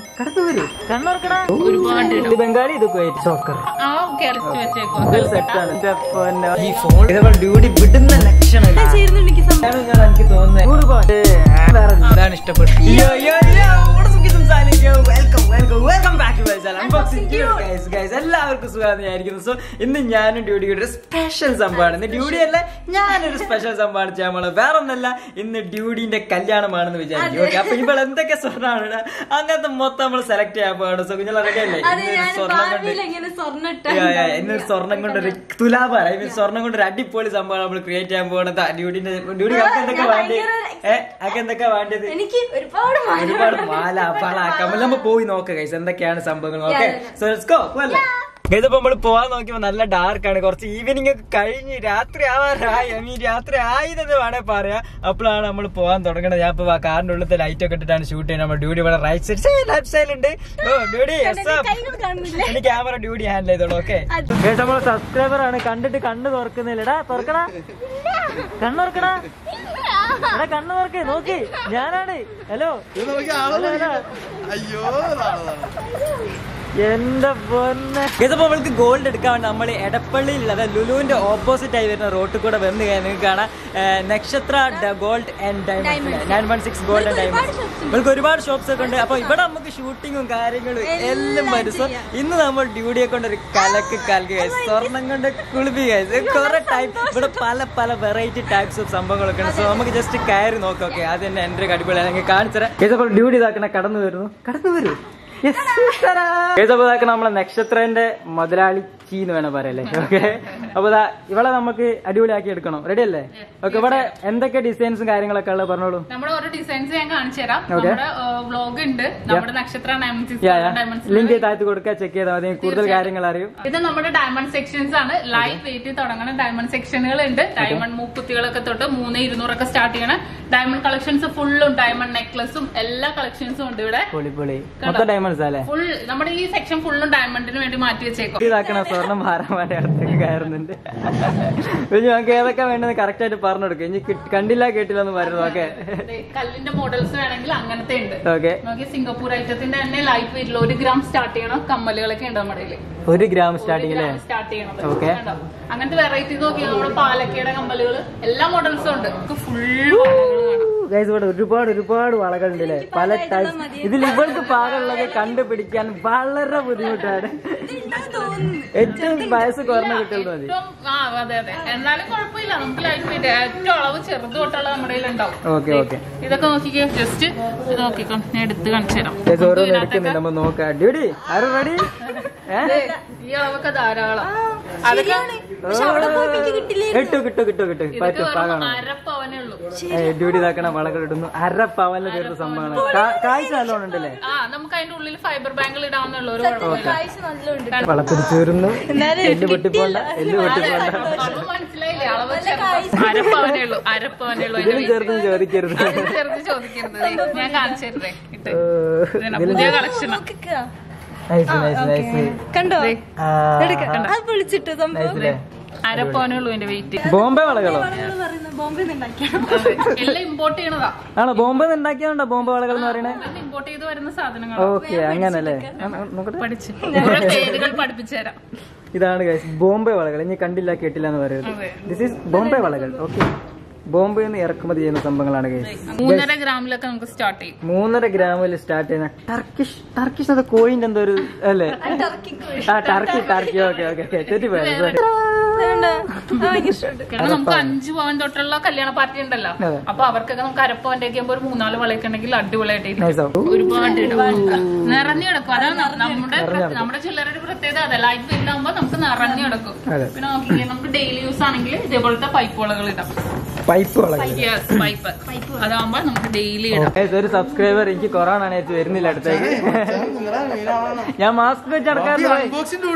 കടന്നു വരൂ. കണ്ണോർക്കടാ. ഇത് ബംഗാളി, ഇത് കുവൈറ്റ് സോക്കർ. സെറ്റാണ്. ഈ ഫോൺ ഡ്യൂട്ടി വിടുന്ന ലക്ഷണം എനിക്ക് തോന്നുന്നത് 100 രൂപ അതാണ് ഇഷ്ടപ്പെട്ടു. എല്ലാവർക്കും സുഖം വിചാരിക്കുന്നു. സോ ഇന്ന് ഞാനും ഡ്യൂട്ടിയുടെ ഒരു സ്പെഷ്യൽ സംഭവമാണ്. ഇന്ന് ഡ്യൂട്ടി അല്ല, ഞാനൊരു സ്പെഷ്യൽ സംഭവമാണ് ചെയ്യാൻ പോണത്. വേറെ ഒന്നല്ല, ഇന്ന് ഡ്യൂട്ടിന്റെ കല്യാണമാണെന്ന് വിചാരിക്കും. ഓക്കെ, അപ്പൊ ഇവിടെ എന്തൊക്കെ സ്വർണ്ണമാണ് അങ്ങനത്തെ മൊത്തം നമ്മൾ സെലക്ട് ചെയ്യാൻ പോവാണ്. സോ കുഞ്ഞാൽ റെഡി അല്ലേ? ഇന്നൊരു സ്വർണ്ണം കൊണ്ട് ഒരു തുലാഭാരം, ഐ മീൻ സ്വർണ്ണം കൊണ്ട് ഒരു അടിപൊളി സംഭവമാണ് നമ്മൾ ക്രിയേറ്റ് ചെയ്യാൻ പോകുന്നത്. ഡ്യൂട്ടി എന്തൊക്കെ വേണ്ടത് എന്തൊക്കെ വേണ്ടത്? ഒരുപാട് മാല പള കമ്മൽ. നമ്മൾ പോയി നോക്കാം ഗൈസ് എന്തൊക്കെയാണ് സംഭവങ്ങൾ. Okay, so let's go. ഇതിപ്പോ നമ്മൾ പോവാൻ നോക്കിയപ്പോ നല്ല ഡാർക്കാണ്. കുറച്ച് ഈവനിങ് ഒക്കെ കഴിഞ്ഞ് രാത്രി ആവാറായി. രാത്രി ആയിതെന്ന് വേണേ പറയാം. അപ്പോഴാണ് നമ്മൾ പോകാൻ തുടങ്ങുന്നത്. ഞാൻ ഇപ്പൊ കാറിന്റെ ഉള്ളിലത്തെ ലൈറ്റ് ഒക്കെ ഇട്ടിട്ടാണ് ഷൂട്ട് ചെയ്യുന്നത്. നമ്മൾ ഡ്യൂട്ടി ഇവിടെ റൈറ്റ് സൈഡ് ലെഫ്റ്റ് സൈഡിലുണ്ട്. ഡ്യൂട്ടി എന്റെ ക്യാമറ ഡ്യൂട്ടി ഹാൻഡിൽ ചെയ്തോളൂ. ഓക്കെ, നമ്മൾ സബ്സ്ക്രൈബർ ആണ്. കണ്ടിട്ട് കണ്ണ് തുറക്കുന്നില്ലടാ. തുറക്കടാ, കണ്ണുറക്കടാ. എടാ കണ്ണ് തുറക്കേ, നോക്കി ഞാനാണ്. ഹലോ, എന്റെ പൊന്നെ. ഇതിപ്പോ നമ്മൾക്ക് ഗോൾഡ് എടുക്കാൻ വേണ്ടി നമ്മൾ എടപ്പള്ളിയിൽ, അതായത് ലുലുവിന്റെ ഓപ്പോസിറ്റ് ആയി വരുന്ന റോഡിൽ കൂടെ വന്ന് നിങ്ങൾക്ക് കാണാം Nakshatra gold and diamonds, 916 gold and diamonds. നമുക്ക് ഒരുപാട് ഷോപ്സ് ഒക്കെ ഉണ്ട്. അപ്പൊ ഇവിടെ നമുക്ക് ഷൂട്ടിങ്ങും കാര്യങ്ങളും എല്ലാം വരും. സോ ഇന്ന് നമ്മൾ ഡ്യൂട്ടിയെ കൊണ്ട് ഒരു കലക്ക് സ്വർണം കൊണ്ട് കുളിപ്പി കുറെ ടൈപ്പ്. ഇവിടെ പല പല വെറൈറ്റി ടൈപ്സ് ഓഫ് സംഭവങ്ങളൊക്കെ ഉണ്ട്. സോ നമുക്ക് ജസ്റ്റ് കയറി നോക്കാം. ഓക്കെ, അത് തന്നെ എന്റെ അടിപൊളി അല്ലെങ്കിൽ കാണിച്ചുതരാം. ഇതിപ്പോൾ ഡ്യൂട്ടി ഇതാക്കണ കടന്നു വരൂ. നമ്മളെ നക്ഷത്രന്റെ മുതലാളി എന്ന് വേണം പറയല്ലേ. ഓക്കെ, അപ്പൊ ഇവിടെ നമുക്ക് അടിപൊളിയാക്കി എടുക്കണം. റെഡി അല്ലേ? ഓക്കെ, ഇവിടെ എന്തൊക്കെ ഡിസൈൻസും കാര്യങ്ങളൊക്കെ ഉള്ളത് പറഞ്ഞോളൂ. നമ്മുടെ ഓരോ ഡിസൈൻസ് ഞാൻ കാണിച്ചു തരാം. വ്ലോഗ് ഉണ്ട്, നമ്മുടെ നക്ഷത്ര ലിങ്ക് താഴ്ത്തി കൊടുക്കുക, ചെക്ക് ചെയ്താൽ മതി, കൂടുതൽ കാര്യങ്ങൾ അറിയും. ഇത് നമ്മുടെ ഡയമണ്ട് സെക്ഷൻസ് ആണ്. ലൈറ്റ് വെയിറ്റ് തുടങ്ങുന്ന ഡയമണ്ട് സെക്ഷനുകൾ ഉണ്ട്. ഡയമണ്ട് മൂക്കുത്തികളൊക്കെ തൊട്ട് 3200 സ്റ്റാർട്ട് ചെയ്യണം. ഡയമണ്ട് കളക്ഷൻസ് ഫുള്ളും, ഡയമണ്ട് നെക്ലസും എല്ലാ കളക്ഷൻസും ഉണ്ട് ഇവിടെ. ഡയമണ്ട്സ് അല്ലേ? ഫുൾ നമ്മുടെ ഈ സെക്ഷൻ ഫുള്ളും ഡയമണ്ടിന് വേണ്ടി മാറ്റി വെച്ചേക്കും. സ്വർണ്ണം മാറാൻ വേണ്ടി അടുത്തേക്ക് കയറുന്നുണ്ട്. ഞങ്ങൾക്ക് ഏതൊക്കെ വേണ്ടത് കറക്റ്റ് ആയിട്ട് പറഞ്ഞു കൊടുക്കും. ഇനി കണ്ടില്ല കേട്ടില്ല എന്ന് പറയുന്നത്. ഓക്കെ, കല്ലിന്റെ മോഡൽസ് വേണമെങ്കിൽ അങ്ങനത്തെ ഉണ്ട്. ഓക്കെ, സിംഗപ്പൂർ ഐറ്റത്തിന്റെ തന്നെ ലൈറ്റ് വെയിറ്റിൽ 1 ഗ്രാം സ്റ്റാർട്ട് ചെയ്യണം. കമ്മലുകളൊക്കെ ഉണ്ട് നമ്മുടെ 1 ഗ്രാം സ്റ്റാർട്ടിംഗ് സ്റ്റാർട്ട് ചെയ്യണം. ഓക്കെ, അങ്ങനത്തെ വെറൈറ്റീസ് നോക്കി നമ്മുടെ പാലക്കയുടെ കമ്മലുകൾ എല്ലാ മോഡൽസും ഉണ്ട്. ഫുൾ ഇവിടെ ഒരുപാട് വളകളുണ്ട് അല്ലേ? പല ടൈപ്പ്. ഇതിൽ ഇവൾക്ക് പാകമുള്ളത് കണ്ടുപിടിക്കാൻ വളരെ ബുദ്ധിമുട്ടാണ്. ഏറ്റവും വയസ്സ് കുറഞ്ഞ കുട്ടികൾ മതി. അതെ, എന്നാലും കുഴപ്പമില്ല. നമുക്ക് ലൈറ്റ് വെയിറ്റ് ഏറ്റവും അളവ് ചെറുത് തൊട്ടുള്ള നമ്മുടെ ഉണ്ടാവും. ഓക്കെ, ഇതൊക്കെ നോക്കിക്കോ. ജസ്റ്റ് ഇത് നോക്കിക്കോ, ഞാൻ എടുത്ത് കാണിച്ചു തരാം. ഓരോന്ന് എടുക്കുന്നില്ല, നമ്മൾ നോക്കാം. ഡ്യൂട്ടി ആരും റെഡി? ഈ അളവൊക്കെ ധാരാളം. ഡ്യൂട്ടി ഇതാക്കണ വളകൾ ഇടുന്നു. 1/2 പവനിൽ തീർത്ത സംഭവമാണ്. കാഴ്ച നല്ലോണം ഉണ്ടല്ലേ? നമുക്ക് അതിന്റെ ഉള്ളിൽ ഫൈബർ ബാങ്കിൽ ഇടാവുന്നുള്ളൂ. വളത്തിൽ ചേരുന്നു. എല്ല് പൊട്ടിപ്പോണ്ട. മനസ്സിലായില്ലേ? അളവ് 1/2 പവനേ ഉള്ളൂ. ഇതിലും ചെറുതും ചോദിക്കരുത്. ഞാൻ കാണിച്ചു തരുന്നേ. പുതിയ കളക്ഷൻ കണ്ടോ? അരപ്പവനുള്ളൂ എന്റെ വെയിറ്റ്. ബോംബെ വളകളോ? എല്ലാം ഇമ്പോർട്ട് ചെയ്യണതാ. ആണോ? ബോംബെ ഉണ്ടാക്കിയതുണ്ടോ ബോംബെ വളകൾ എന്ന് പറയുന്നത്? ഇമ്പോർട്ട് ചെയ്ത് വരുന്ന സാധനങ്ങൾ. ഓക്കെ, അങ്ങനല്ലേ? പേരുകൾ പഠിപ്പിച്ചു തരാം. ഇതാണ് ബോംബെ വളകൾ. ഇനി കണ്ടില്ല കേട്ടില്ല എന്ന് പറയുന്നത്. ദിസ് ഈസ് ബോംബെ വളകൾ. ഓക്കെ, ബോംബെയിൽ നിന്ന് ഇറക്കുമതി ചെയ്യുന്ന സംഭവങ്ങളാണ്. 3.5 ഗ്രാമിലൊക്കെ നമുക്ക് സ്റ്റാർട്ട് ചെയ്യും. 3.5 ഗ്രാമിൽ സ്റ്റാർട്ട് ചെയ്യുന്ന ടർക്കിഷ് അത് കോയിന്റെ എന്തോ ഒരു അല്ലേ? ടർക്കി. ഓക്കെ, തെറ്റിപ്പോയത്. നമുക്ക് 5 പവൻ തൊട്ടുള്ള കല്യാണ പാർട്ടി ഉണ്ടല്ലോ. അപ്പൊ അവർക്കൊക്കെ നമുക്ക് അരപ്പവന്റെ ഒക്കെ ആകുമ്പോൾ 3-4 വളയൊക്കെ ഉണ്ടെങ്കിൽ അടിപൊളിയായിട്ട് ഒരുപാട് നിറഞ്ഞു കിടക്കും. അതാണ് നമ്മുടെ ചില്ലറയുടെ പ്രത്യേകത. അതെ, ലൈറ്റ് വെയിറ്റ് ആകുമ്പോൾ നമുക്ക് നിറഞ്ഞു കിടക്കും. പിന്നെ നോക്കിക്കേ, നമുക്ക് ഡെയിലി യൂസ് ആണെങ്കിൽ ഇതേപോലത്തെ പൈപ്പ് വളകൾ ഇടാം. പൈപ്പ് അതാകുമ്പോ നമുക്ക് ഡെയിലി ഇടാം. ഒരു സബ്സ്ക്രൈബർ എനിക്ക് കൊറോണ വരുന്നില്ല അടുത്തേക്ക്. ഞാൻ മാസ്ക് വെച്ച് നടക്കാറുണ്ട്.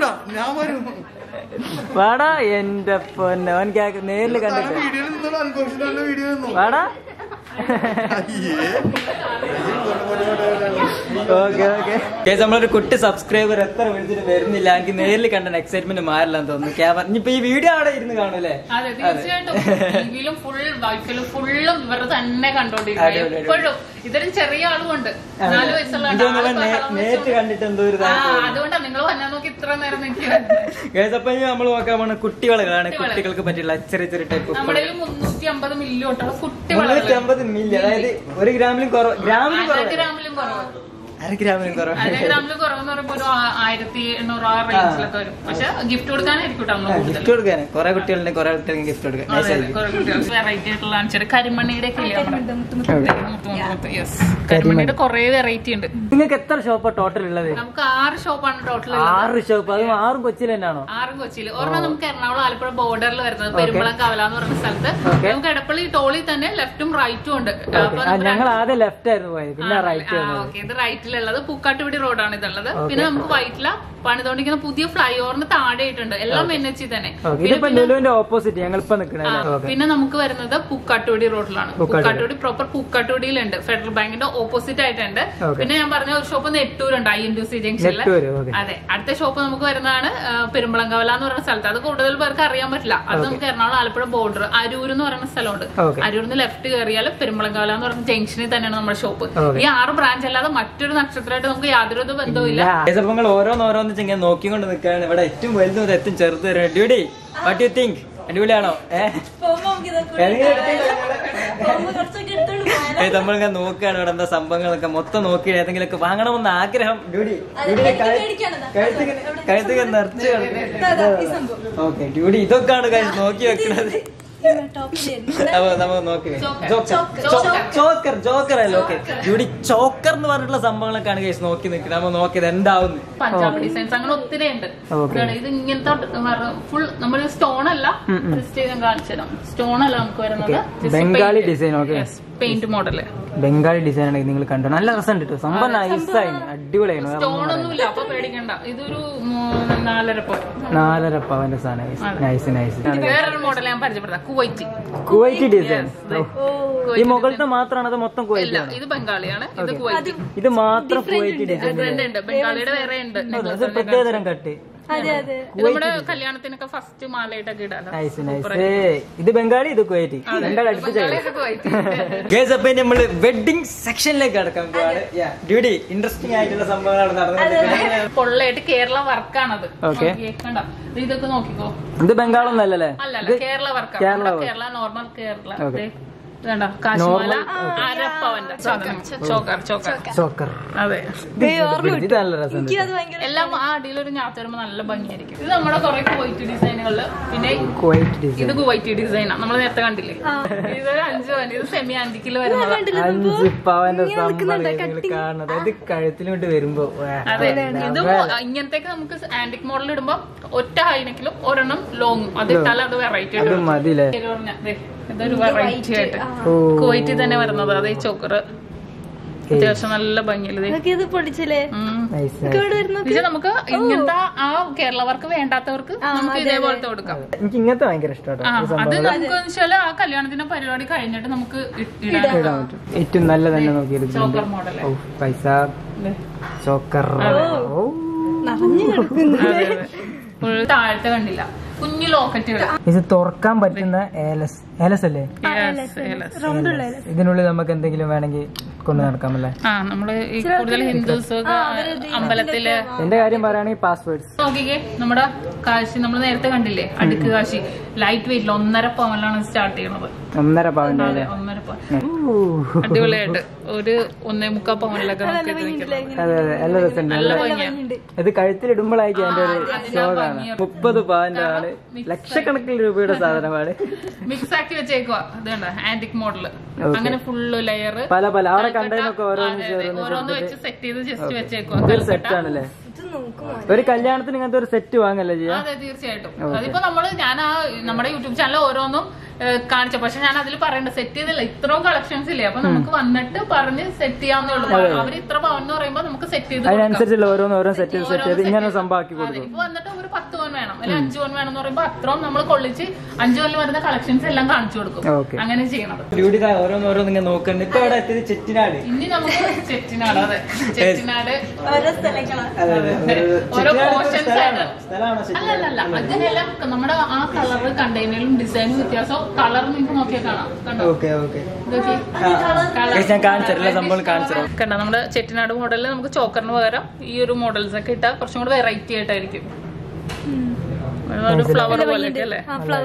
വാടാ എന്റെ പൊന്നെ, അവൻ നേരില് കണ്ടിട്ട് വാടാ. ഓക്കെ ഓക്കെ കേസ് നമ്മളൊരു കുട്ടി സബ്സ്ക്രൈബർ എത്ര വിളിച്ചിട്ട് വരുന്നില്ല, എനിക്ക് നേരിൽ കണ്ട എക്സൈറ്റ്മെന്റ് മാറില്ലെന്ന് തോന്നുന്നു. ക്യാമറ ഇനിയിപ്പോ ഈ വീഡിയോ അവിടെ ഇരുന്ന് കാണൂലേ? അതെ തീർച്ചയായിട്ടും. ടിവിയിലും ഫുള്ളും ഇവരുടെ തന്നെ കണ്ടോണ്ടിരിക്കും എപ്പോഴും. ഇതിലും ചെറിയ ആളുമുണ്ട്, 4 വയസ്സുള്ള. നേരിട്ട് കണ്ടിട്ട് എന്തോ ഒരു അതുകൊണ്ടാണ് നിങ്ങൾ വന്നാൽ നോക്കി ഇത്ര നേരം നിൽക്കുന്നത്. അപ്പൊ നമ്മൾ നോക്കാൻ പോണ കുട്ടികളാണ്, കുട്ടികൾക്ക് പറ്റിയുള്ള ചെറിയ ചെറിയ ടൈപ്പ്. നമ്മുടെ 350 മില്ലി തൊട്ടുള്ള കുട്ടികൾ, 350 മില്ലി, അതായത് 1 ഗ്രാമിലും കുറവ്, ഗ്രാമിലും കുറവ്, ഗ്രാമിലും കുറവ്, 1/2 ഗ്രാമിലും കുറവ്. 1/2 ഗ്രാമിലും കുറവെന്ന് പറയുമ്പോ ഒരു 1800 ആ റേഞ്ചിലൊക്കെ വരും. പക്ഷെ ഗിഫ്റ്റ് കൊടുക്കാനായിരിക്കും ഗിഫ്റ്റ് കൊടുക്കാൻ കുറെ കുട്ടികളുണ്ട്, കുറെ കുട്ടികൾക്ക് ഗിഫ്റ്റ് കൊടുക്കാൻ. വെറൈറ്റി ആയിട്ടുള്ള കരിമണിയുടെ കരിമണിയുടെ കുറെ വെറൈറ്റി ഉണ്ട്. നിങ്ങൾക്ക് എത്ര ഷോപ്പാ ടോട്ടൽ ഉള്ളത്? നമുക്ക് 6 ഷോപ്പാണ് ടോട്ടൽ. 6 ഷോപ്പ്, അതും 6 കൊച്ചിയിൽ തന്നെയാണോ? 6 കൊച്ചിയിൽ. ഒരെണ്ണം നമുക്ക് എറണാകുളം ആലപ്പുഴ ബോർഡറിൽ വരുന്നത്, പെരുമ്പളം കവല എന്ന് പറയുന്ന സ്ഥലത്ത്. നമുക്ക് എടപ്പള്ളി ടോളിൽ തന്നെ ലെഫ്റ്റും റൈറ്റും ഉണ്ട്. ഞങ്ങൾ ആദ്യം ലെഫ്റ്റ് ആയിരുന്നു പോയത്, പിന്നെ റൈറ്റ്. ഇത് റൈറ്റിലുള്ളത് പൂക്കാട്ടുപടി റോഡാണ് ഇതുള്ളത്. പിന്നെ നമുക്ക് വൈറ്റില പണിതോണ്ടിരിക്കുന്ന പുതിയ ഫ്ലൈ ഓവറിന് താഴെ ആയിട്ടുണ്ട്, എല്ലാം NH തന്നെ. ഓപ്പോസിറ്റ് ഞങ്ങൾ ഇപ്പൊ നിൽക്കുന്നത്. പിന്നെ നമുക്ക് വരുന്നത് പൂക്കാട്ടുപടി റോഡിലാണ്. പൂക്കാട്ടുപടി പ്രോപ്പർ പൂക്കാട്ടുപടിയിലുണ്ട്, ഫെഡറൽ ബാങ്കിന്റെ ഓപ്പോസിറ്റ് ആയിട്ടുണ്ട്. പിന്നെ ഞാൻ പറഞ്ഞ ഒരു ഷോപ്പ് നെട്ടൂരുണ്ട്, INTUC ജംഗ്ഷനില്. അതെ, അടുത്ത ഷോപ്പ് നമുക്ക് വരുന്നതാണ് പെരുമ്പളംകവല എന്ന് പറയുന്ന സ്ഥലത്ത്. അത് കൂടുതൽ പേർക്ക് അറിയാൻ പറ്റില്ല. അത് നമുക്ക് എറണാകുളം ആലപ്പുഴ ബോർഡർ അരൂർ എന്ന് പറയുന്ന സ്ഥലമുണ്ട്. അരൂരിന്ന് ലെഫ്റ്റ് കയറിയാൽ പെരുമ്പളംകവല എന്ന് പറയുന്ന ജംഗ്ഷനിൽ തന്നെയാണ് നമ്മുടെ ഷോപ്പ്. ഈ 6 ബ്രാഞ്ച് അല്ലാതെ മറ്റൊരു നക്ഷത്രമായിട്ട് നമുക്ക് യാതൊരു ബന്ധവുമില്ല. ഓരോന്നോരോന്ന് ഇങ്ങനെ നോക്കിക്കൊണ്ട് നിൽക്കുകയാണ്. ഇവിടെ ഏറ്റവും വലുതും ഏറ്റവും ചെറുത് വരും. ഡ്യൂഡി, വാട്ട് യു തിങ്ക്? അടിപൊളിയാണോ? നമ്മളിങ്ങനെ നോക്കുകയാണ് ഇവിടെ എന്താ സംഭവങ്ങളൊക്കെ മൊത്തം നോക്കി ഏതെങ്കിലുമൊക്കെ വാങ്ങണമെന്ന് ആഗ്രഹം. ഡ്യൂഡി കഴുത്തുക നിറച്ച്. ഓക്കെ ഡ്യൂഡി, ഇതൊക്കെയാണ് നോക്കി വെക്കുന്നത്. ജോക്കർ അല്ലേ? ഓക്കെ ഡ്യൂഡി ചോക്കർ എന്ന് പറഞ്ഞിട്ടുള്ള സംഭവങ്ങളൊക്കെയാണ് കേസ് നോക്കി നിൽക്കുന്നത്. നമ്മൾ നോക്കിയത് എന്താവുന്നു. പഞ്ചാബ് ഡിസൈൻസ് അങ്ങനെ ഒത്തിരി ഉണ്ട്. ഇത് ഇങ്ങനത്തെ ഫുൾ നമ്മൾ സ്റ്റോൺ അല്ല, കാണിച്ചു തരാം. സ്റ്റോൺ അല്ല നമുക്ക് വരുന്നത്, Bengali design. Okay, paint model Bengali design ആണെങ്കിൽ നിങ്ങൾ കണ്ടോ, നല്ല രസം കിട്ടും. സംഭവം നൈസായിരുന്നു, അടിപൊളിയായിരുന്നു. സ്റ്റോണൊന്നുമില്ല, അപ്പൊ പേടിക്കണ്ട. ഇതൊരു 4.5 പവന്റെ സാധനം. Nice nice. വേറൊരു മോഡൽ ഞാൻ പരിചയപ്പെടുത്താം, കുവൈറ്റ് ഡിസൈൻ. ഈ മുകളിലത്തെ മാത്രമാണ് അത് മൊത്തം കുവൈറ്റ്? ഇത് ബംഗാളിയാണ്, ഇത് കുവൈറ്റ്. ഇത് മാത്രം കുവൈറ്റ് ഡിസൈൻ. ബംഗാളിയുടെ വേറെ ഉണ്ട്, പ്രത്യേകതരം കട്ട്. നമ്മുടെ കല്യാണത്തിനൊക്കെ ഫസ്റ്റ് മാലയിട്ടൊക്കെ ഇടാലോ. ഇത് ബംഗാളി, ഇത് കുവൈറ്റ്. ബംഗാളി അടുപ്പിച്ച്. അപ്പൊ നമ്മള് വെഡിങ് സെക്ഷനിലേക്ക് കടക്കാൻ പോവാണ്. ഡ്യൂഡി, ഇൻട്രസ്റ്റിംഗ് ആയിട്ടുള്ള സംഭവങ്ങളാണ് നടന്നത്. പൊള്ളയായിട്ട് കേരള വർക്കാണത്. കണ്ടോ, ഇതൊക്കെ നോക്കിക്കോ. ഇത് ബംഗാളൊന്നല്ലേ? അല്ല, കേരള വർക്കാണ്. കേരള നോർമൽ കേരള. കാശ്മീല അരപ്പവന്റെ ചോക്കർ. അതെ, എല്ലാം ആ അടിയിലൊരു ഞാത്ത് വരുമ്പോ നല്ല ഭംഗിയായിരിക്കും. ഇത് നമ്മുടെ കുറെ കുവൈറ്റ് ഡിസൈനുകള്. പിന്നെ ഇത് കുവൈറ്റ് ഡിസൈനാണ്, നമ്മൾ നേരത്തെ കണ്ടില്ലേ. ഇതൊരു 5 പവൻ. ഇത് സെമി ആന്റിക്കില് വരുന്നത്. 5 പവന്റെ കാണുന്നത്. ഇത് കഴുത്തിലോട്ട് വരുമ്പോ അതെ. ഇതും ഇങ്ങനത്തേക്ക് നമുക്ക് ആന്റിക് മോഡൽ ഇടുമ്പോ ഒറ്റ ഹൈനെക്കിലും ഒരെണ്ണം ലോങ്ങും. അത് ഇട്ടാൽ അത് വെറൈറ്റി ആയിട്ട്. ഇതൊരു വെറൈറ്റി ആയിട്ട് കുവൈറ്റിൽ തന്നെ വരുന്നത്. അതേ ചോക്കർ അത്യാവശ്യം നല്ല ഭംഗിയില്. നമുക്ക് ഇങ്ങനത്തെ ആ കേരള വർക്ക് വേണ്ടാത്തവർക്ക് നമുക്ക് ഇതേപോലത്തെ കൊടുക്കാം. എനിക്ക് ഇങ്ങനത്തെ ഭയങ്കര ഇഷ്ടമാണ്. അത് നമുക്ക് വെച്ചാല് ആ കല്യാണത്തിന്റെ പരിപാടി കഴിഞ്ഞിട്ട് നമുക്ക് ഇടാൻ പറ്റും. ഏറ്റവും നല്ല തന്നെ നോക്കിയത് ചോക്കർ മോഡല്. പൈസ ചോക്കർ താഴത്തെ കണ്ടില്ല, കുഞ്ഞു ലോക്കറ്റുകൾ. ഇത് തുറക്കാൻ പറ്റുന്ന ഏലസ് അല്ലേ? ഇതിനുള്ളിൽ നമുക്ക് എന്തെങ്കിലും വേണമെങ്കിൽ കൊണ്ട് നടക്കാമല്ലേ? നമ്മള് ഈ കൂടുതൽ ഹിന്ദുസ് അമ്പലത്തില് എന്റെ കാര്യം പറയുകയാണെങ്കിൽ പാസ്വേർഡ്സ് നോക്കിക്കേ. നമ്മുടെ കാശി നമ്മൾ നേരത്തെ കണ്ടില്ലേ, അടുക്ക് കാശി ലൈറ്റ് വെയിറ്റിൽ 1.5 പവനിലാണ് സ്റ്റാർട്ട് ചെയ്യണത്. 1.5 പവൻ. 1.5 പവൻ അടിപൊളിയായിട്ട് ഒരു 1.25 പവനിലൊക്കെ നല്ല രസം. ഇത് കഴുത്തിലിടുമ്പോഴായിരിക്കും അതിന്റെ ഒരു ഷോകാണ്. 30 പവന്റെ ആണ്, ലക്ഷക്കണക്കിന് രൂപയുടെ സാധനമാണ്. മിക്സ് ആക്കി വെച്ചേക്കുവാ. അതുകൊണ്ട് ആന്റിക് മോഡല് അങ്ങനെ ഫുള്ള് ലെയർ പല അവിടെ കണ്ടതിനൊക്കെ ഓരോന്ന് വെച്ച് സെറ്റ് ചെയ്ത് ജസ്റ്റ് വെച്ചേക്കുവാ. സെറ്റ് ആണല്ലേ? ഒരു കല്യാണത്തിന് ഇങ്ങനത്തെ ഒരു സെറ്റ് വാങ്ങല്ലേ ചെയ്യാം? അതെ, തീർച്ചയായിട്ടും. അതിപ്പോ ഞാൻ നമ്മുടെ യൂട്യൂബ് ചാനൽ ഓരോന്നും കാണിച്ച, പക്ഷെ ഞാൻ അതിൽ പറയണ്ട സെറ്റ് ചെയ്തില്ല. ഇത്രയും കളക്ഷൻസ് ഇല്ലേ, അപ്പൊ നമുക്ക് വന്നിട്ട് പറഞ്ഞ് സെറ്റ് ചെയ്യാവുന്നേ ഉള്ളൂ. അവർ ഇത്ര പവൻ എന്ന് പറയുമ്പോ നമുക്ക് സെറ്റ് ചെയ്ത് അതിനനുസരിച്ചുള്ള ഓരോ സെറ്റ് ചെയ്ത് ഇങ്ങനെ സംഭവമാക്കി കൊടുക്കും. ഇപ്പൊ വന്നിട്ട് ഒരു 10 പവൻ വേണം, ഫാമിലി 5 പവൻ വേണമെന്ന് പറയുമ്പോ അത്രയും നമ്മൾ കൊള്ളിച്ച് 5 പവനിൽ വരുന്ന കളക്ഷൻസ് എല്ലാം കാണിച്ചു കൊടുക്കും. അങ്ങനെ ചെയ്യണത്. ഓരോന്നോരോന്നിങ്ങനെ നോക്കണ്ട്. ഇപ്പൊ ഇവിടെ എത്തിയത് ചെട്ടിനാട്. ഇനി നമുക്ക് ചെട്ടിനാട്. അതെ, ചെട്ടിനാട് ഓരോ പോർഷൻസ് ആയിട്ട്. അല്ലല്ല, അതിനെല്ലാം നമ്മുടെ ആ കളറ് കണ്ടെയ്നറും ഡിസൈനും വ്യത്യാസം. കളർ നിങ്ങൾക്ക് നോക്കിയാൽ കാണാം. കണ്ടോ? കണ്ടോ? നമ്മുടെ ചെട്ടിനാട് മോഡലിൽ നമുക്ക് ചോക്കറിന് പകരം ഈ ഒരു മോഡൽസ് ഒക്കെ ഇട്ടാൽ കുറച്ചും കൂടെ വെറൈറ്റി ആയിട്ടായിരിക്കും. ഒരു ഫ്ലവർ പോലെ അല്ലേ?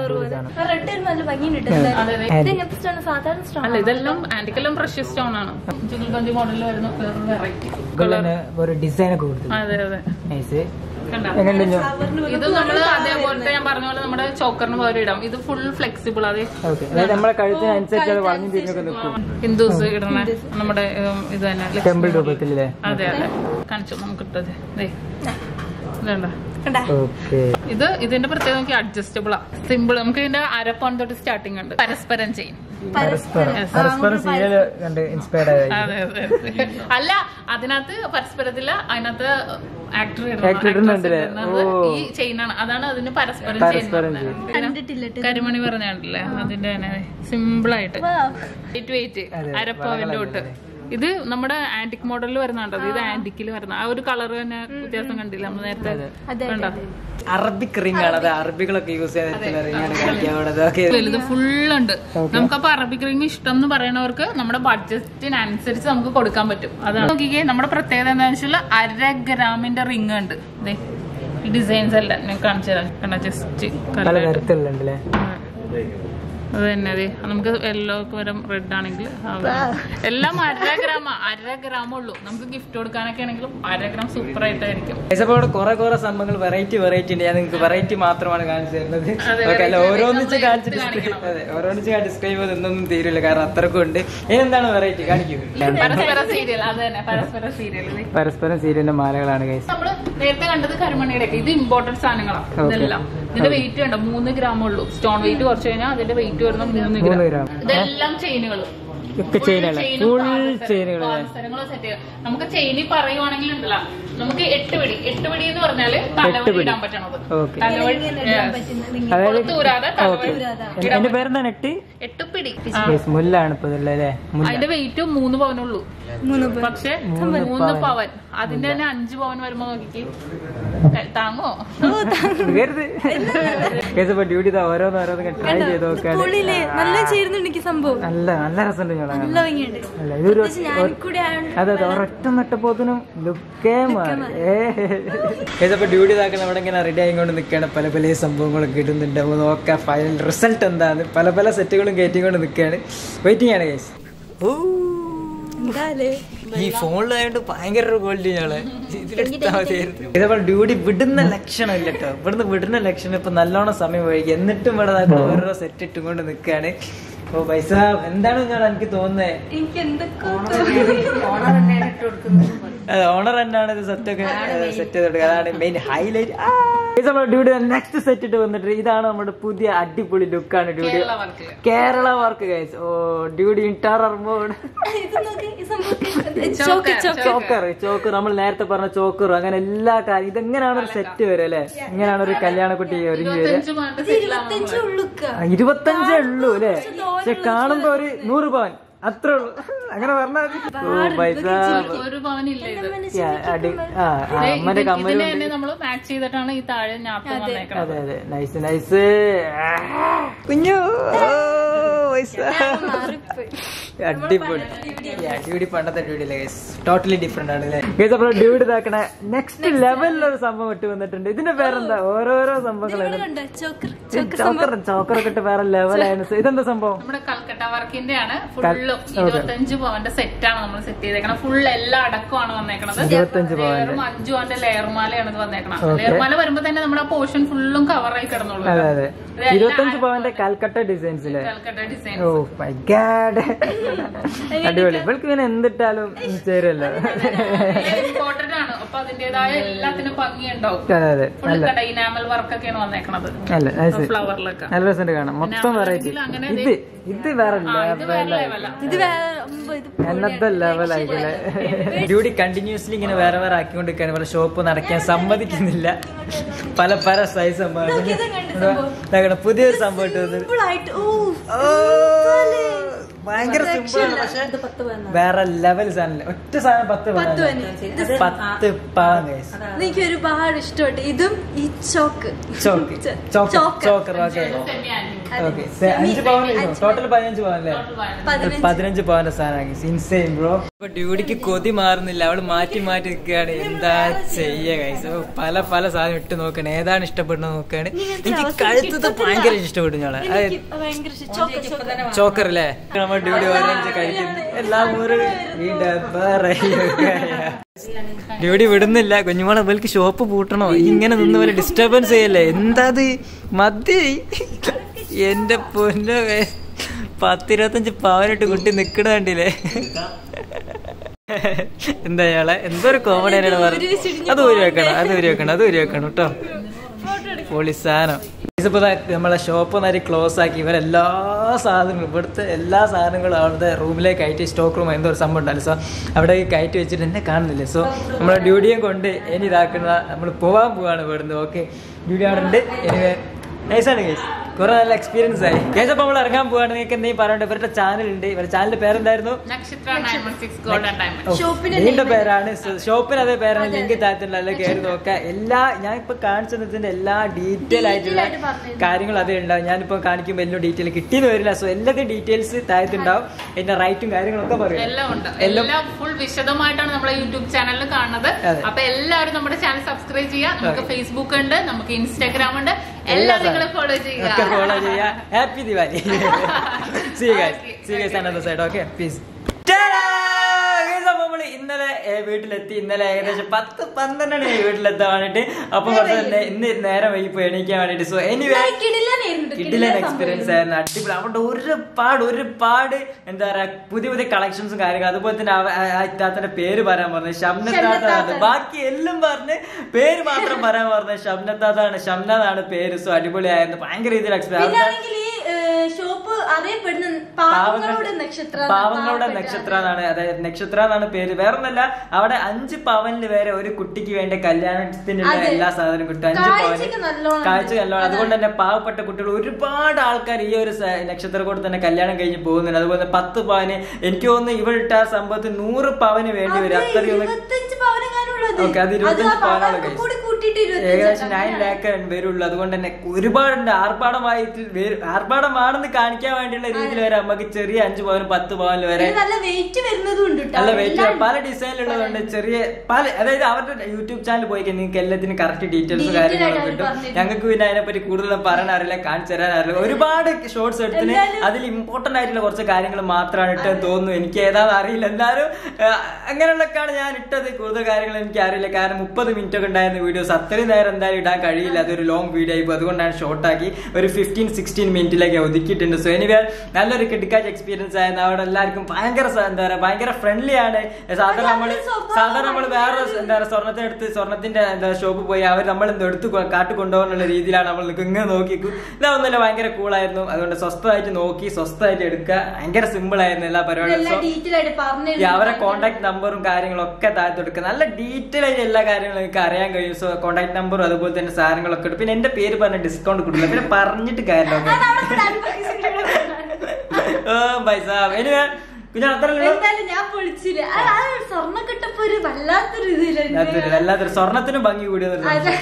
അല്ല, ഇതെല്ലാം ആന്റിക്കെല്ലാം പ്രഷ്യസ് സ്റ്റോൺ ആണ്. ചിക്കൻകഞ്ചി മോഡലിൽ വരുന്ന വെറൈറ്റി ഡിസൈൻ ഒക്കെ. അതെ അതെ. ഇത് നമ്മള് അതേപോലത്തെ ഞാൻ പറഞ്ഞ പോലെ നമ്മുടെ ചോക്കറിന് പകരം ഇടാം. ഇത് ഫുൾ ഫ്ലെക്സിബിൾ. അതെ, നമ്മുടെ കഴുത്തിനനുസരിച്ച് ഹിന്ദുസ് ഇടുന്ന നമ്മുടെ ഇത് തന്നെ. അതെ അതെ, കാണിച്ചു നമുക്ക് ഇട്ടത്. ഇത് ഇതിന്റെ പ്രത്യേകത നമുക്ക് അഡ്ജസ്റ്റബിൾ ആ, സിമ്പിൾ. നമുക്ക് ഇതിന്റെ അരപ്പൗണ്ട് തൊട്ട് സ്റ്റാർട്ടിംഗ് ഉണ്ട്. പരസ്പരം ചെയ്യും. അതെ അതെ. അല്ല, അതിനകത്ത് പരസ്പരത്തില്ല, അതിനകത്ത് ആക്ടർ ഈ ചെയിനാണ്. അതാണ് അതിന് പരസ്പരം ചെയ്യുന്നത്. കരിമണി പറഞ്ഞാണ്ടല്ലേ, അതിന്റെ തന്നെ സിമ്പിൾ ആയിട്ട് വെയിറ്റ് അരപ്പവന്റെ തൊട്ട്. ഇത് നമ്മുടെ ആന്റിക് മോഡലിൽ വരുന്നുണ്ടോ? ഇത് ആന്റിക്കിൽ വരുന്ന ആ ഒരു കളർ തന്നെ വ്യത്യാസം കണ്ടില്ല നമ്മൾ നേരത്തെ? കണ്ടോ? അറബിക് റിംഗ് ആണ്. അത് അറബികളൊക്കെ യൂസ് വലുത് ഫുള്ളുണ്ട്. നമുക്കപ്പോ അറബിക് റിംഗ് ഇഷ്ടം എന്ന് പറയുന്നവർക്ക് നമ്മുടെ ബഡ്ജറ്റിനനുസരിച്ച് നമുക്ക് കൊടുക്കാൻ പറ്റും. അതാണ് നോക്കിക്കേ, നമ്മുടെ പ്രത്യേകത എന്താണെന്ന് വെച്ചാൽ 1/2 ഗ്രാമിന്റെ റിംഗ് ഉണ്ട്. ഈ ഡിസൈൻസ് എല്ലാം ഞാൻ കാണിച്ചു തരാം. കണ്ട, ജസ്റ്റ് അത് തന്നെ. അതെ, നമുക്ക് യെല്ലോ വരും, റെഡ് ആണെങ്കിൽ എല്ലാം 1/2 ഗ്രാം ഉള്ളൂ. നമുക്ക് ഗിഫ്റ്റ് കൊടുക്കാനൊക്കെ ആണെങ്കിലും 1/2 ഗ്രാം സൂപ്പർ ആയിട്ടായിരിക്കും. കുറെ സംഭവങ്ങൾ വെറൈറ്റി ഉണ്ട്. ഞാൻ നിങ്ങൾക്ക് വെറൈറ്റി മാത്രമാണ് കാണിച്ചു തരുന്നത്. ഓരോന്നിച്ച് കാണിച്ച് ഡിസ്ക്രൈബ് ചെയ്തൊന്നും തീരില്ല, കാരണം അത്രക്കും ഉണ്ട്. എന്താണ് വെറൈറ്റി കാണിക്കും? പരസ്പരം സീരിയൽ. അത് തന്നെ, പരസ്പരം സീരിയലിന്റെ മാലകളാണ്. നമ്മള് നേരത്തെ കണ്ടത് കരിമണിയുടെ. ഇത് ഇമ്പോർട്ടന്റ് സാധനങ്ങളാണ്. ഇതെല്ലാം ഇതിന്റെ വെയിറ്റ് ഉണ്ട് 3 ഗ്രാം ഉള്ളൂ. സ്റ്റോൺ വെയിറ്റ് കുറച്ച് കഴിഞ്ഞാൽ അതിന്റെ വെയിറ്റ് വരുന്ന 3 ഗ്രാം. ഇതെല്ലാം ചെയിനുകളും സെറ്റ് ചെയ്യാം. നമുക്ക് ചെയിനി പറയുവാണെങ്കിൽ ഉണ്ടല്ലോ, നമുക്ക് 8 പിടി എന്ന് പറഞ്ഞാല് തലവഴി ഇടാൻ പറ്റണത്. തൂരാതെ എന്റെ പേരെന്താ? 8 പിടി. അതിന്റെ വെയിറ്റ് 3 പവനുള്ളൂ. പക്ഷെ 3 പവൻ അതിന്റെ തന്നെ 5 പവൻ വരുമ്പോ നോക്കിക്ക് താങ്ങോ? ഡ്യൂട്ടി ഓരോന്നോരോന്ന് ട്രൈ ചെയ്ത് നോക്കാൻ നല്ല ചേരുന്നുണ്ട് എനിക്ക് സംഭവം. നല്ല രസമുണ്ട്. അതെ, ഒരൊറ്റ നട്ടപ്പോത്തിനും ലുക്കേ മാറി. ഡ്യൂട്ടി ഇതാക്കാൻ അവിടെ ഇങ്ങനെ റെഡി ആയിക്കൊണ്ട് നിൽക്കുകയാണ്. പല സംഭവങ്ങളൊക്കെ ഇടുന്നുണ്ട്. നോക്കാം ഫൈനൽ റിസൾട്ട് എന്താണ്. പല സെറ്റുകളും കയറ്റിക്കൊണ്ട് നിൽക്കുകയാണ്. വെയിറ്റിംഗ് ആണ് ഗൈസ്. ഈ ഫോണിലായോണ്ട് ഭയങ്കര ക്വാളിറ്റി ഞങ്ങള് ഇതേപോലെ ഡ്യൂട്ടി വിടുന്ന ലക്ഷണം ഇല്ല കേട്ടോ. ഇവിടുന്ന് വിടുന്ന ലക്ഷണം ഇപ്പൊ നല്ലോണം സമയം വൈകി, എന്നിട്ടും ഇവിടെ ഓരോ സെറ്റ് ഇട്ടും കൊണ്ട് നിൽക്കുകയാണ്. ഓ പൈസ എന്താണ് ഞാൻ എനിക്ക് തോന്നുന്നത്? ഓണർ തന്നെയാണ് ഇത് സെറ്റൊക്കെ സെറ്റ് ചെയ്ത് കൊടുക്കുക. അതാണ് main highlight. Duty next set ഇട്ട് വന്നിട്ട് ഇതാണ് നമ്മുടെ പുതിയ അടിപൊളി ലുക്കാണ് duty. Kerala work guys. Oh duty in terror mode. Choker നമ്മൾ നേരത്തെ പറഞ്ഞ ചോക്കർ, അങ്ങനെ എല്ലാ കാര്യം. ഇതെങ്ങനെയാണ് ഒരു സെറ്റ് വരെ അല്ലെ? ഇങ്ങനെയാണ് ഒരു കല്യാണക്കുട്ടി ഒരുങ്ങി വരെ. 25 ഉള്ളൂ അല്ലെ? പക്ഷെ കാണുമ്പോ ഒരു 100 പവൻ അത്ര ഉള്ളു. അങ്ങനെ പറഞ്ഞാൽ അമ്മന്റെ കമ്മല്. അതെ അതെ, നൈസ് നൈസ് കുഞ്ഞു. അടിപൊളി ഡ്യൂട്ടി. പണ്ടത്തെ ഡ്യൂട്ടി അല്ലേ ഗൈസ്, ടോട്ടലി ഡിഫറെന്റ് ആണ് അല്ലേ ഗൈസ്. അപ്പോൾ ഡ്യൂട്ടി ഇതാക്കണ നെക്സ്റ്റ് ലെവലിലൊരു സംഭവം ഇട്ട് വന്നിട്ടുണ്ട്. ഇതിന്റെ പേരെന്താ? ഓരോരോ സംഭവങ്ങളാണ്. ചോക്കറൊക്കെ ഇട്ട് വേറെ ലെവലായിരുന്നു. ഇതെന്താ സംഭവം? നമ്മുടെ കൽക്കട്ട വർക്കിന്റെ ആണ്. ഫുള്ളും 25 പവന്റെ സെറ്റ് ആണ് നമ്മൾ സെറ്റ് ചെയ്തേക്കണം. ഫുൾ എല്ലാം അടക്കമാണ് വന്നേക്കണത്. 25 പവൻ 5 പവന്റെ ലെയർമാലയാണ് ഇത് വന്നേക്കണം. ലെയർമാല വരുമ്പോ തന്നെ നമ്മുടെ പോർഷൻ ഫുള്ളും കവറായി കിടന്നുള്ളൂ. അതെ അതെ, 25 പവന്റെ കൽക്കട്ട ഡിസൈൻസിലെ. ഓ മൈ ഗാഡ്, അടിപൊളി. ഇവൾക്ക് ഇങ്ങനെ എന്തിട്ടാലും ചേരല്ലോ. ഇമ്പോർട്ടന്റ് ആണ്. അപ്പൊ അതിന്റേതായ എല്ലാത്തിനും ഭംഗിയുണ്ടാവും. അതെ ഫുൾ ഇനാമൽ വർക്കൊക്കെയാണ് വന്നേക്കണത് ഫ്ലവറിലൊക്കെ. നല്ല രസമുണ്ട് കാണാം. മൊത്തം വെറൈറ്റി. ഇത് വേറെ എന്നത്തെ ലെവലായിക്കല്ലേ. ഡ്യൂട്ടി കണ്ടിന്യൂസ്ലി ഇങ്ങനെ വേറെ വേറെ ആക്കിക്കൊണ്ടിരിക്കുകയാണ്. ഇവിടെ ഷോപ്പ് നടക്കാൻ സമ്മതിക്കുന്നില്ല. പല പല സൈസ് സംഭവം. പുതിയൊരു സംഭവം ഭയങ്കര സിമ്പിളാണ്. പക്ഷെ വേറെ ലെവൽ സാധനം. ഒറ്റ സാധനം 10 പാവം. എനിക്ക് ഒരുപാട് ഇഷ്ടപ്പെട്ടു. ഇതും ഈ ചോക്കർ. ഓക്കെ 5 പവൻ ടോട്ടൽ 15 പവനല്ലേ? 15 പവന്റെ സാധനമാണ്. Insane bro. ഇപ്പൊ ഡ്യൂട്ടിക്ക് കൊതി മാറുന്നില്ല. അവള് മാറ്റി മാറ്റി നിൽക്കുകയാണ്. എന്താ ചെയ്യ ഗൈസ്? പല പല സാധനം ഇട്ട് നോക്കണം. ഏതാണ് ഇഷ്ടപ്പെടുന്നത് നോക്കുകയാണ്. എനിക്ക് കഴുത്തത് ഭയങ്കര ഇഷ്ടപ്പെട്ടു. ഞങ്ങളെ ചോക്കർ അല്ലേ? നമ്മൾ ഡ്യൂട്ടി ഓരോ കഴിക്കുന്നു. എല്ലാം ഡ്യൂട്ടി വിടുന്നില്ല. കുഞ്ഞുമോളെ ഇവൾക്ക് ഷോപ്പ് പൂട്ടണോ? ഇങ്ങനെ നിന്ന് പോലെ ഡിസ്റ്റർബൻസ് ചെയ്യല്ലേ? എന്താ മതി. എന്റെ പൊന്നോ 10-25 പവനിട്ട് കുട്ടി നിക്കണ കണ്ടില്ലേ? എന്താ ഇയാളെ എന്തൊരു കോമഡി ആയിട്ടാണ് പറഞ്ഞത്. അത് ഊരി വെക്കണം കേട്ടോ. പൊളിസാനം. ഇതിപ്പോ നമ്മളെ ഷോപ്പ് നേരെ ക്ലോസ് ആക്കി. ഇവരെല്ലാ സാധനങ്ങളും ഇവിടുത്തെ എല്ലാ സാധനങ്ങളും അവിടുത്തെ റൂമിലേക്ക് കയറ്റി സ്റ്റോക്ക് റൂം എന്തോ ഒരു സംഭവം ഉണ്ടല്ലോ. സോ അവിടെ കയറ്റി വെച്ചിട്ട് എന്നെ കാണുന്നില്ല. സോ നമ്മളെ ഡ്യൂട്ടിയെ കൊണ്ട് ഇനി ഇതാക്കുന്ന നമ്മൾ പോവാണ് ഇവിടുന്ന്. ഓക്കെ ഡ്യൂട്ടി അവിടെ ഉണ്ട്. എനിവേ നൈസാണ് ഗൈസ്. കുറെ നല്ല എക്സ്പീരിയൻസ് ആയി ഗൈസ്. അപ്പൊ നമ്മൾ ഇറങ്ങാൻ പോവാണ്. നിങ്ങൾക്ക് എന്തെങ്കിലും പറയണ്ട. ഇവരുടെ ചാനൽ ഉണ്ട്. ഇവരുടെ ചാനലിന്റെ പേരെന്തായിരുന്നു? ഇതിന്റെ പേരാണ്. ഷോപ്പിന് അതേ പേരാണ്. ലിങ്ക് താഴത്തുണ്ട്. അതിൽ കയറി നോക്കാം. എല്ലാ ഞാൻ ഇപ്പൊ കാണിച്ചതിന്റെ എല്ലാ ഡീറ്റെയിൽ ആയിട്ടുള്ള കാര്യങ്ങളും അതേ ഉണ്ടാവും. ഞാനിപ്പോ കാണിക്കുമ്പോൾ എല്ലാം ഡീറ്റെയിൽ കിട്ടിയെന്ന് വരില്ല. സോ എല്ലാത്തിനും ഡീറ്റെയിൽസ് താഴത്തുണ്ടാവും. എന്റെ റൈറ്റും കാര്യങ്ങളൊക്കെ പറയും. എല്ലാം ഫുൾ വിശദമായിട്ടാണ് നമ്മളെ യൂട്യൂബ് ചാനലിൽ കാണുന്നത്. അപ്പൊ എല്ലാവരും നമ്മുടെ ചാനൽ സബ്സ്ക്രൈബ് ചെയ്യുക. നമുക്ക് ഫേസ്ബുക്ക് ഉണ്ട്, നമുക്ക് ഇൻസ്റ്റാഗ്രാം ഉണ്ട്. എല്ലാവരും നിങ്ങളെ ഫോളോ ചെയ്യുക. Happy Diwali. See you guys another side. Okay, peace. നമ്മള് ഇന്നലെ വീട്ടിലെത്തി. ഇന്നലെ ഏകദേശം 10-12 വീട്ടിലെത്താൻ വേണ്ടിട്ട്. അപ്പൊ തന്നെ ഇന്ന് നേരം വൈകിപ്പോയി എണീക്കാൻ വേണ്ടിട്ട്. സോ എനിവേ കിഡിലൻ എക്സ്പീരിയൻസ് ആയിരുന്നു. അടിപൊളി. അവിടെ ഒരുപാട് എന്താ പറയാ പുതിയ കളക്ഷൻസും കാര്യങ്ങളും. അതുപോലെ തന്നെ ഇത്താത്തന്റെ പേര് പറയാൻ പറഞ്ഞത് ഷംനത്താത്താണ്. ബാക്കി എല്ലാം പറഞ്ഞ് പേര് മാത്രം പറയാൻ പറഞ്ഞത് ഷംനത്താത്താണ്. ഷംനാഥാണ് പേര്. സോ അടിപൊളിയായിരുന്നു. ഭയങ്കര രീതിയിൽ എക്സ്പീരിയൻസ്. ഷോപ്പ് അറിയപ്പെടുന്ന പാവങ്ങളുടെ നക്ഷത്ര എന്നാണ്. അതായത് നക്ഷത്ര എന്നാണ് പേര്. വേറൊന്നല്ല, അവിടെ 5 പവനിൽ വരെ ഒരു കുട്ടിക്ക് വേണ്ട കല്യാണത്തിനുള്ള എല്ലാ സാധനവും കിട്ടും. 5 പവന് കാഴ്ച നല്ലോണം. അതുകൊണ്ട് തന്നെ പാവപ്പെട്ട കുട്ടികൾ ഒരുപാട് ആൾക്കാർ ഈ ഒരു നക്ഷത്രക്കൂടെ തന്നെ കല്യാണം കഴിഞ്ഞ് പോകുന്നുണ്ട്. അതുപോലെ 10 പവന് എനിക്ക് തോന്നുന്നു ഇവളിട്ട ആ സംഭവത്തിൽ 100 പവന് വേണ്ടി വരും. അത്രയും അത് 25 പവനാണ് ഏകദേശം 9 lakh വരുള്ളൂ. അതുകൊണ്ട് തന്നെ ഒരുപാടുണ്ട്. ആർഭാടമാണെന്ന് കാണിക്കാൻ വേണ്ടിയുള്ള രീതിയിൽ വരെ നമുക്ക് ചെറിയ 5 പവന് 10 പവനിൽ വരെ നല്ല വെയിറ്റ് പല ഡിസൈനിലുള്ളതുണ്ട്. ചെറിയ പല അതായത് അവരുടെ യൂട്യൂബ് ചാനൽ പോയി നിങ്ങൾക്ക് എല്ലാത്തിനും കറക്റ്റ് ഡീറ്റെയിൽസ് കാര്യങ്ങളൊക്കെ കിട്ടും. ഞങ്ങൾക്ക് പിന്നെ അതിനെപ്പറ്റി കൂടുതലും പറയാൻ അറിയില്ല, കാണിച്ചു തരാൻ അറിയില്ല. ഒരുപാട് ഷോർട്സ് എടുത്തിന് അതിൽ ഇമ്പോർട്ടന്റ് ആയിട്ടുള്ള കുറച്ച് കാര്യങ്ങൾ മാത്രമാണ് ഇട്ടെന്ന് തോന്നുന്നു. എനിക്ക് ഏതാണെന്ന് അറിയില്ല. എന്നാലും അങ്ങനെയുള്ളൊക്കെയാണ് ഞാൻ ഇട്ടത്. കൂടുതൽ കാര്യങ്ങൾ എനിക്ക് അറിയില്ല. കാരണം 30 മിനിറ്റ് ഒക്കെ ഉണ്ടായിരുന്ന വീഡിയോസ് അത്രയും നേരം എന്തായാലും ഇടാൻ കഴിയില്ല. അതൊരു ലോങ് വീഡിയോ ആയി. അതുകൊണ്ടാണ് ഷോർട്ടാക്കി ഒരു 15-16 മിനിറ്റിലേക്ക് ഒതുക്കിയിട്ടുണ്ട്. സോ എനിവേ നല്ലൊരു കിടക്കാച്ച എക്സ്പീരിയൻസ് ആയിരുന്നു. അവിടെ എല്ലാവർക്കും ഭയങ്കര എന്താ പറയാ ഭയങ്കര ഫ്രണ്ട്ലി ആണ്. സാധാരണ നമ്മള് വേറെ എന്താ പറയുക സ്വർണത്തിന്റെ എന്താ ഷോപ്പ് പോയി അവർ നമ്മൾ എടുത്ത് കാട്ടി കൊണ്ടുപോകാനുള്ള രീതിയിലാണ് നമ്മൾ ഇങ്ങനെ നോക്കിക്കു. ഇതൊന്നുമില്ല, ഭയങ്കര കൂളായിരുന്നു. അതുകൊണ്ട് സ്വസ്ഥമായിട്ട് നോക്കി സ്വസ്ഥമായിട്ട് എടുക്കുക. ഭയങ്കര സിമ്പിൾ ആയിരുന്നു എല്ലാ പരിപാടിയും. അവരെ കോൺടാക്ട് നമ്പറും കാര്യങ്ങളൊക്കെ താഴ്ത്തെടുക്കുക. നല്ല ഡീറ്റെയിൽ ആയിട്ട് എല്ലാ കാര്യങ്ങളും എനിക്ക് അറിയാൻ കഴിയും. സോ കോൺടാക്ട് നമ്പറും അതുപോലെ തന്നെ സാധനങ്ങളൊക്കെ ഉണ്ട്. പിന്നെ എന്റെ പേര് പറഞ്ഞ ഡിസ്കൗണ്ട് കിട്ടില്ല. പിന്നെ പറഞ്ഞിട്ട് കാര്യമില്ല. പൈസ എനിവേ പിന്നെ വല്ലാത്തൊരു സ്വർണത്തിനും ഭംഗി കൂടിയത്.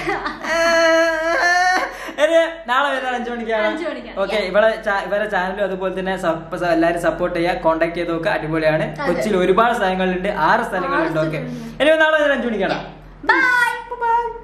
നാളെ വരുന്ന 5 മണിക്കാണ്. ഓക്കെ, ഇവരെ ചാനലും അതുപോലെ തന്നെ എല്ലാവരും സപ്പോർട്ട് ചെയ്യുക, കോൺടാക്ട് ചെയ്ത് നോക്കുക. അടിപൊളിയാണ്. കൊച്ചിയിൽ ഒരുപാട് സ്ഥലങ്ങളുണ്ട്, 6 സ്ഥലങ്ങളുണ്ട്. ഓക്കെ, ഇനി നാളെ വരുന്ന 5 മണിക്കാണ്.